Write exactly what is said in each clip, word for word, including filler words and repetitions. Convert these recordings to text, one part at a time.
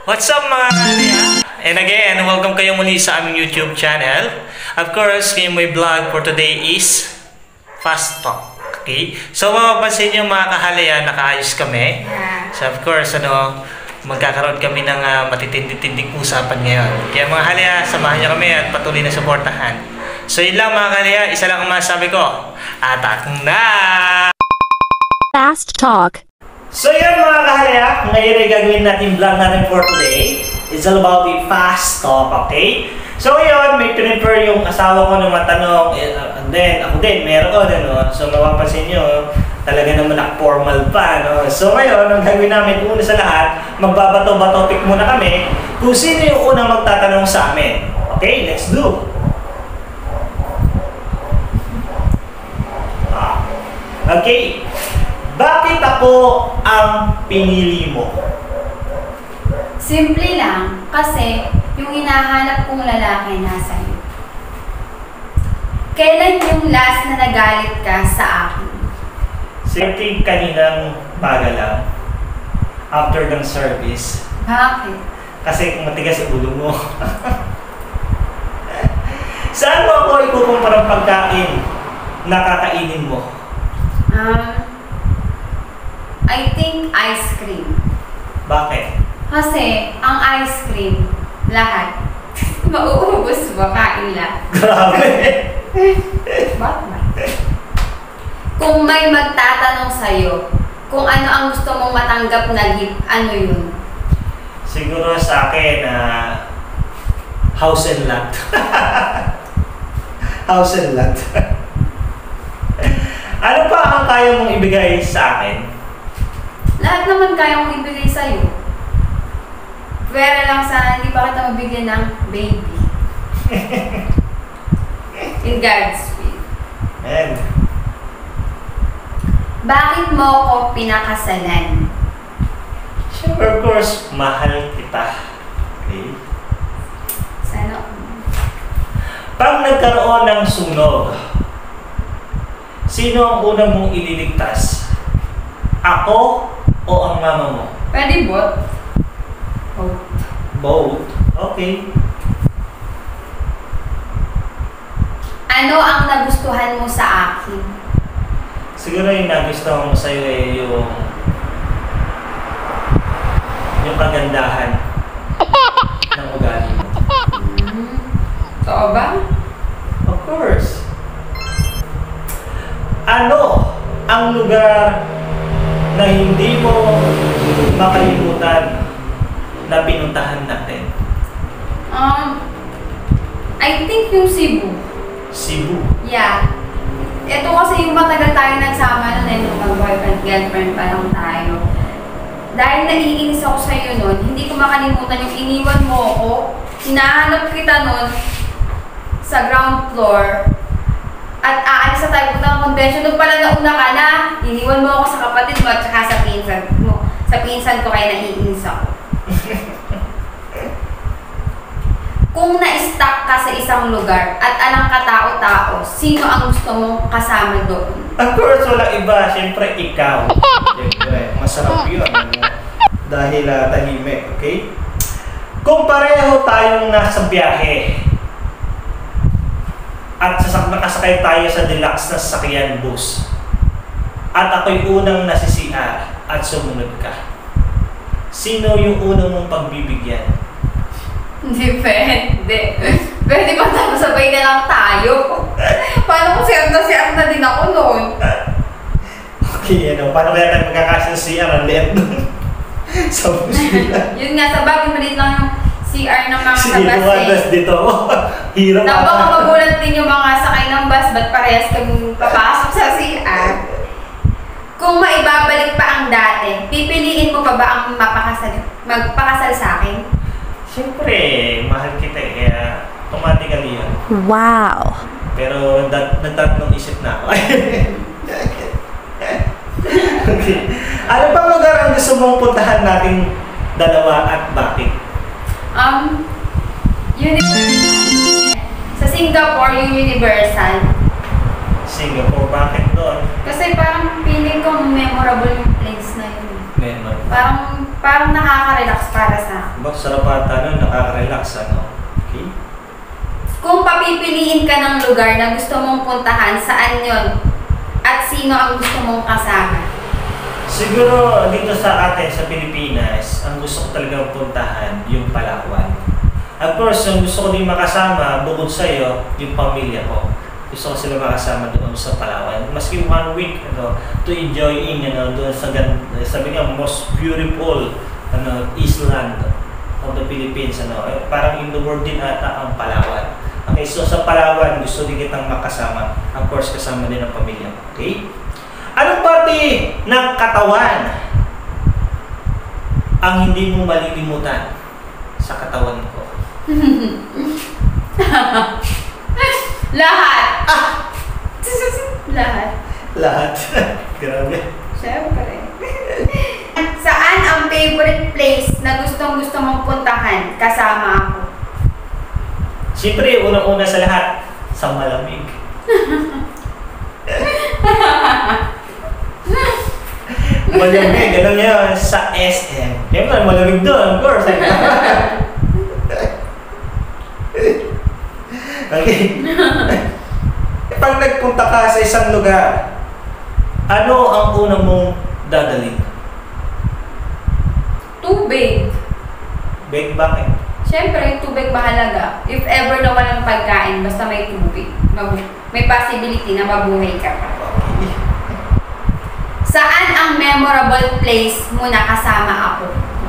What's up mga kalya? And again, welcome kayo muli sa aming YouTube channel. Of course, yung may vlog for today is Fast Talk. Okay? So, mapapansin nyo mga kahalaya, nakaayos kami. So, of course, ano, magkakaroon kami ng uh, matitindi-tinding usapan ngayon. Kaya mga halaya, samahan nyo kami at patuloy na suportahan. So, yun lang mga kalya, isa lang ang masabi ko. Atak na! Fast Talk. So yan mga kahalaya, ngayon ay gagawin natin vlog natin for today. It's all about the fast talk, okay? So ngayon, may prepare yung asawa ko na matanong, and then ako din, meron, ano? So mapapansin nyo, talaga naman nak-formal pa, no? So ngayon, ang gagawin namin, una sa lahat, magbabato-bato pick muna kami kung sino yung unang magtatanong sa amin. Okay, let's do! Okay. Bakit ako ang pinili mo? Simple lang, kasi yung hinahanap kong lalaki nasa iyo. Kailan yung last na nagalit ka sa akin? Simple kaninang baga lang. After ng service. Bakit? Kasi kung matigas ang ulo mo. Saan mo ako ikukumpara ng pagkain na kakainin mo? Um, I think ice cream. Bakit? Kasi ang ice cream, lahat, mauubos ba? Kain lang. Grabe! Bakit? Kung may magtatanong sa'yo, kung ano ang gusto mong matanggap na gift, ano yun? Siguro sa akin na uh, house and lot. House and lot. Ano pa ang kaya mong ibigay sa akin? Lahat naman kaya mong ibigay sa'yo. Pwera lang sana hindi pa kita mabigyan ng baby. In God's will. And? Bakit mo ko pinakasalan? Sure, of course, mahal kita. Okay? Sana. Pag nagkaroon ng sunog, sino ang unang mong ililigtas? Ako o ang mama mo? Pwede both. Both. Both? Okay. Ano ang nagustuhan mo sa akin? Siguro yung nagustuhan mo sa'yo eh yung yung kagandahan ng ugali mo. Hmm. Totoo ba? Of course. Ano ang lugar na hindi mo makalimutan na pinuntahan natin? Um, I think yung Cebu. Cebu? Yeah. Ito kasi yung matagal tayo nagsama nun eh, nung mag-boyfriend, girlfriend pa lang tayo. Dahil naiinis ako sa'yo nun, hindi ko makalimutan yung iniwan mo ako. Hinahanap kita nun sa ground floor. At aalis na tayo punta ng convention. Nung pala nauna ka na, iniwan mo ako sa kapatid mo at saka sa pinsan mo. Sa pinsan ko kaya naiinis ako. Kung na-stuck ka sa isang lugar at alang katao-tao, sino ang gusto mong kasama doon? Of course, walang iba. Siyempre, ikaw. Siyempre, masarap yun. Dahil uh, tahimik, okay? Kung pareho tayong nasa biyahe, at sasak nakasakay tayo sa deluxe na sasakyan bus, at ako'y unang nasi-C R at sumunod ka, sino yung unang mong pagbibigyan? Hindi pwede. Pwede ba tayo sabay na lang tayo? Paano kung siya na siya na din ako noon? Okay, ano, paano kaya tayo magkakasya sa C R? Ang liit nun. Sa bus nila. Yun nga, sa bagay maliit lang yung C R ng mga Sige, sa bus tumatas eh. dito. Hirap Na ako. baka magulat din yung mga sakay ng bus, ba't parehas kang papasok sa C R? Kung maibabalik pa ang dati, pipiliin mo pa ba ang mapakasal, magpakasal sa akin? Siyempre, mahal kita eh, kaya automatically yun. Wow. Pero dat nagtatlong isip na ako. Okay. Ano pang lugar ang gusto mong puntahan nating dalawa at bakit? Um, Universal. Sa Singapore, yung Universal. Singapore, bakit doon? Kasi parang feeling ko memorable yung place na yun. Memorable. Parang parang nakaka-relax para sa akin. Ba, sarap ata nun, nakaka-relax, ano? Okay? Kung papipiliin ka ng lugar na gusto mong puntahan, saan yon? At sino ang gusto mong kasama? Siguro dito sa atin sa Pilipinas, ang gusto ko talagang puntahan yung Palawan. Of course, yung gusto ko din makasama bukod sa iyo, yung pamilya ko. Gusto ko sila makasama doon sa Palawan. Maski one week ano, to enjoy in ano, doon sa sabi nga most beautiful ano, island of the Philippines ano. Eh, parang in the world din ata ang Palawan. Okay, so sa Palawan gusto din kitang makasama. Of course, kasama din ang pamilya ko. Okay? Anong parte ng katawan ang hindi mo malilimutan sa katawan ko? Lahat! Ah! Lahat. Lahat. Grabe. Siyempre. Saan ang favorite place na gustong gusto mong puntahan kasama ako? Siyempre, unang-una sa lahat, sa malamig. Malamig, alam niyo, sa S M. Siyempre, malamig doon, of course. Okay. Pag nagpunta ka sa isang lugar, ano ang unang mong dadalhin? Tubig. Big bakit? Siyempre, tubig mahalaga. If ever na walang pagkain, basta may tubig. Mabu- may possibility na mabuhay ka. Saan ang memorable place mo na kasama ako?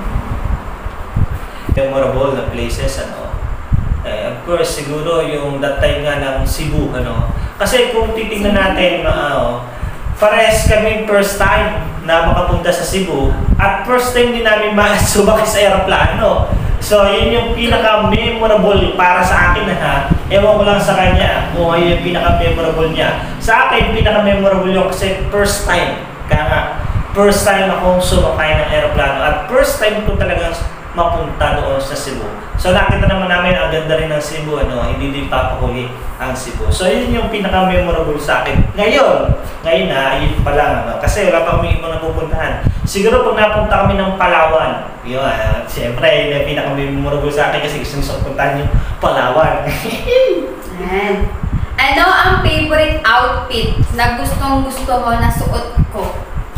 Memorable na places, ano? Eh, of course, siguro yung that time nga ng Cebu, ano? Kasi kung titingnan natin, uh, pares kami first time na makapunta sa Cebu at first time din namin sumakay sa aeroplano. So, yun yung pinaka-memorable para sa akin ha. Ewan ko lang sa kanya kung ano yung pinaka-memorable niya. Sa akin, pinaka-memorable yung kasi first time. Kaya nga, first time akong sumakay ng aeroplano at first time ko talagang mapunta doon sa Cebu. So, nakita naman namin ang ganda rin ng Cebu, ano, hindi din papahuli ang Cebu. So, yun yung pinaka-memorable sa akin. Ngayon, ngayon na, yun pa lang, ano, kasi wala pa kami ibang napupuntahan. Siguro pag napunta kami ng Palawan, yun, uh, siyempre, yun yung pinaka-memorable sa akin kasi gusto nyo puntahan yung Palawan. Yan. Ano ang favorite outfit na gustong gusto mo na suot ko?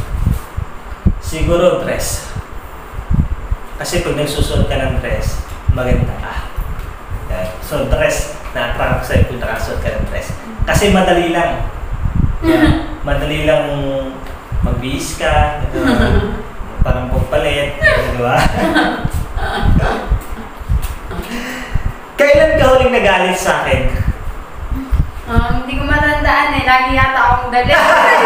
Siguro dress. Kasi pag nagsusuot ka ng dress, maganda ka. Yan. So dress, na-attract ko sa'yo kung nakasuot ka ng dress. Kasi madali lang. Yan. Madali lang magbihis ka, uh, parang pagpalit, di ba? Kailan ka huling nagalit sa akin? Um, hindi ko matandaan eh. Lagi yata akong galit.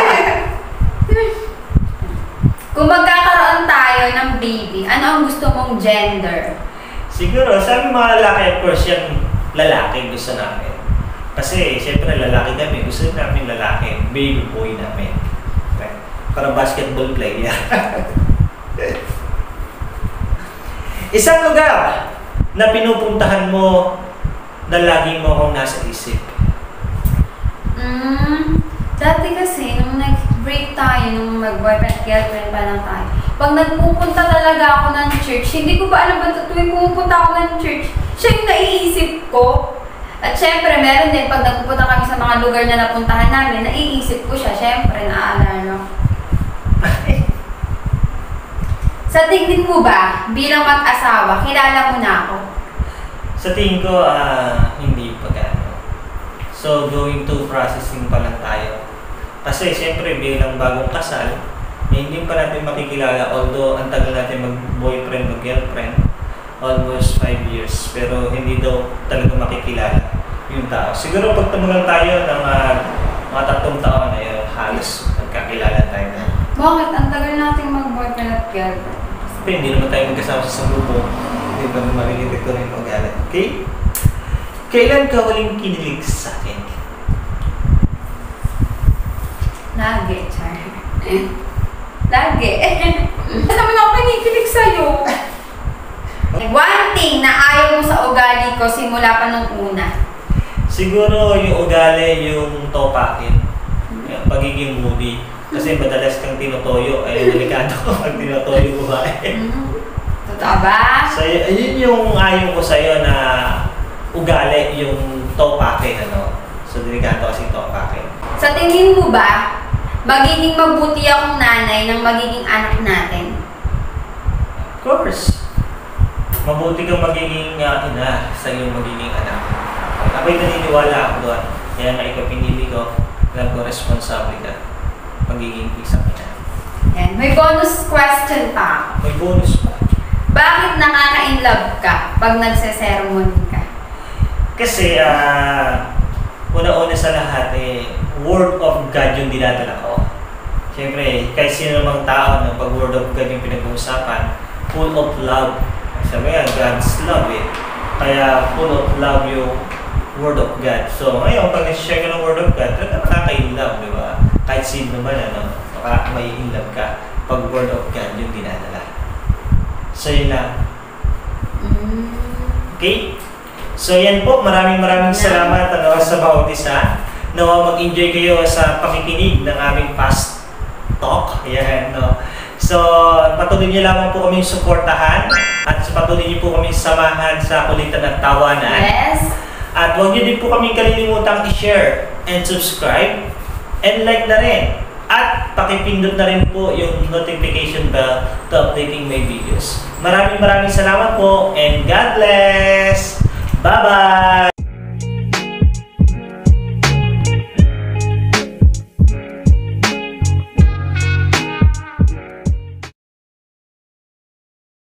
Kung magkakaroon tayo ng baby, ano ang gusto mong gender? Siguro, sabi mga lalaki, of course, yung lalaki gusto namin. Kasi, siyempre, lalaki kami. Gusto namin lalaki. Baby boy namin. Okay? Para basketball player. Isang lugar na pinupuntahan mo na lagi mo akong nasa isip. Mm, dati kasi, nung nag-break tayo, nung mag-boyfriend, girlfriend pa lang tayo, pag nagpupunta talaga ako ng church, hindi ko ba alam ba tuwing pumupunta ako ng church, siya yung naiisip ko. At syempre, meron din, pag nagpupunta kami sa mga lugar na napuntahan namin, naiisip ko siya, syempre, naaalala. Sa tingin mo ba, bilang mag-asawa, kilala mo na ako? Sa tingin ko, uh, hindi pa gano'n. So, going to processing pa lang tayo. Kasi, siyempre, bilang bagong kasal, eh, hindi pa natin makikilala. Although, ang tagal natin mag-boyfriend, mag-girlfriend, almost five years. Pero, hindi daw talaga makikilala yung tao. Siguro, pag tumulang tayo ng uh, mga tatlong taon, eh, halos magkakilala tayo na. Bakit? Ang tagal nating mag-boyfriend at girlfriend. Pero, hindi naman tayo magkasama sa grupo. Hindi ba naman marinig ko rin mag-alat. Okay? Kailan ka huling kinilig sa akin? Lagi, Char. Lagi. Ano naman ako panikilig sa'yo? One thing na ayaw mo sa ugali ko simula pa nung una. Siguro yung ugali yung topakin. Yan, pagiging moody. Kasi madalas kang tinotoyo, ay delikado pag tinotoyo mo ba eh. Mm. Totoo ba? So, y- yun yung ayon ko sa'yo na ugali, yung topake, ano? So, delikado kasi topake. Sa tingin mo ba, magiging mabuti akong nanay ng magiging anak natin? Of course. Mabuti kang magiging uh, ina sa iyong magiging anak. Ako'y naniniwala ako doon. Kaya nga ikaw pinili ko, alam ko responsable ka. Magiging isang ina. Yan. May bonus question pa. May bonus pa. Bakit nakaka-inlove ka pag nagsesermon ka? Kasi, ah, una-una sa lahat, eh, word of God yung dinadala ko. Siyempre, kahit sino namang tao na pag word of God yung pinag-uusapan, full of love. Sabi nga, God's love eh. Kaya full of love yung word of God. So, ngayon, pag nag-share ka ng word of God, talaga nakaka-inlove, di ba? Kahit sino naman, ano, maka may inlove ka pag word of God yung dinadala. So, yun lang. Mm. Okay? So, yan po. Maraming maraming salamat ano, sa bawat isa. Nawa mag-enjoy kayo sa pakikinig ng aming fast talk. Yan, no? So, patuloy niyo lamang po kaming suportahan at patuloy niyo po kaming samahan sa kulitan at tawanan. Yes. At huwag niyo din po kaming kalilimutang i-share and subscribe and like na rin. At pakipindot na rin po yung notification bell to updating my videos. Maraming maraming salamat po and God bless! Bye-bye!